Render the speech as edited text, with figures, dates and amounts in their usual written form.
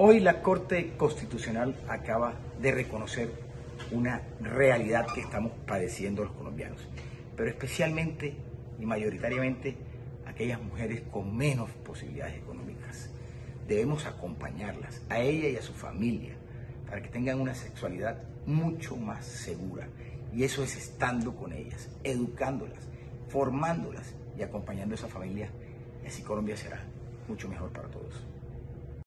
Hoy la Corte Constitucional acaba de reconocer una realidad que estamos padeciendo los colombianos, pero especialmente y mayoritariamente aquellas mujeres con menos posibilidades económicas. Debemos acompañarlas, a ella y a su familia, para que tengan una sexualidad mucho más segura. Y eso es estando con ellas, educándolas, formándolas y acompañando a esa familia. Y así Colombia será mucho mejor para todos.